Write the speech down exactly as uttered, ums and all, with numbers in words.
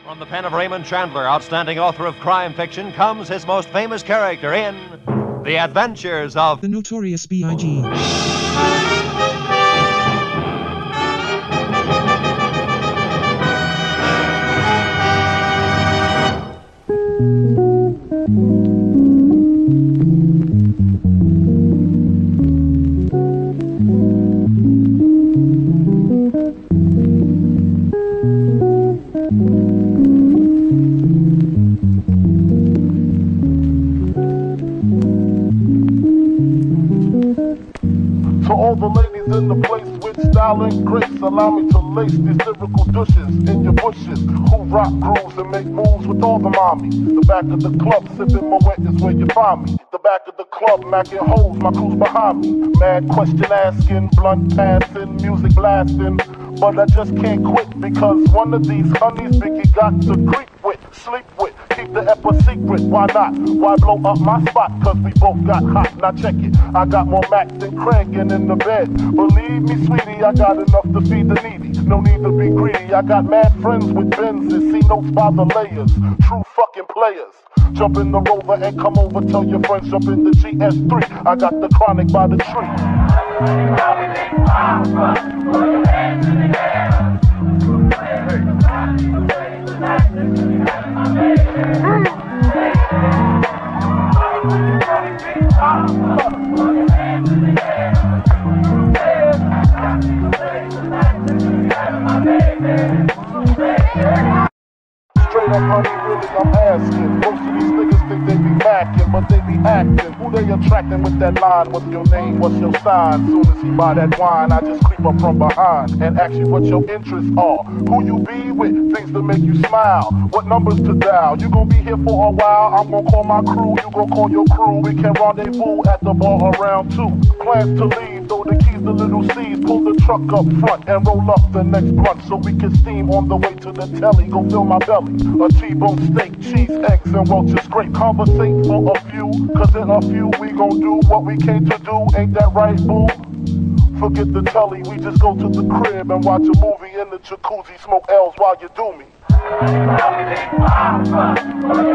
From the pen of Raymond Chandler, outstanding author of crime fiction, comes his most famous character in The Adventures of The Notorious B I G To all the ladies in the place with style and grace, allow me to lace these lyrical douches in your bushes, who rock grooves and make moves with all the mommies. The back of the club sipping Moet is where you find me. The back of the club macking hoes, my crew's behind me. Mad question asking, blunt passing, music blasting, but I just can't quit because one of these honeys Biggie got to creep with, sleep with. Keep the ep a secret, why not? Why blow up my spot? Cause we both got hot. Now check it, I got more Mac than Craig in the bed. Believe me, sweetie, I got enough to feed the needy. No need to be greedy, I got mad friends with Benzes. See notes by the layers, true fucking players. Jump in the Rover and come over, tell your friends, jump in the G S three. I got the chronic by the tree. Straight up, honey, really, I'm asking. Most of these niggas think they be macking, but they be acting. Who they attracting with that line? What's your name? What's your sign? Soon as he buy that wine, I just creep up from behind and ask you what your interests are. Who you be with? Things to make you smile. What numbers to dial? You gon' be here for a while. I'm gon' call my crew. You gon' call your crew. We can rendezvous at the bar around two. Plans to leave. Throw the keys to little C's. Pull the truck up front and roll up the next blunt so we can steam on the way to the telly. Go fill my belly. A T-bone steak, cheese, eggs, and Welch's grape. Conversate for a few, cause in a few we gon' do what we came to do. Ain't that right, boo? Forget the telly, we just go to the crib and watch a movie in the jacuzzi. Smoke L's while you do me.